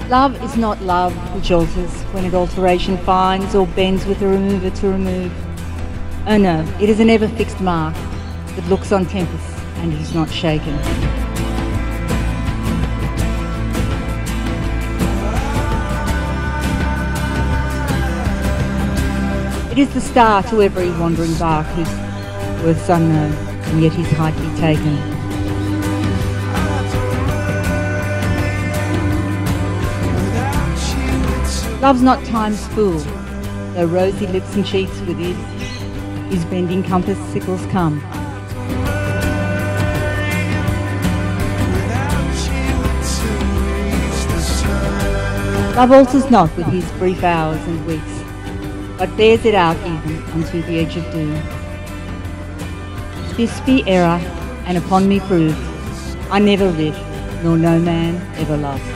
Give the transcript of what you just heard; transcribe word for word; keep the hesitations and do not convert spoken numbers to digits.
Love is not love which alters when it alteration finds or bends with a remover to remove. Oh no, it is an ever fixed mark that looks on tempests and is not shaken. It is the star to every wandering bark whose worth's unknown, and yet his height be taken. Love's not time's fool, though rosy lips and cheeks with his, his bending compass sickles come. Love alters not with his brief hours and weeks, but bears it out even unto the edge of doom. This be error, and upon me proved, I never lived, nor no man ever loved.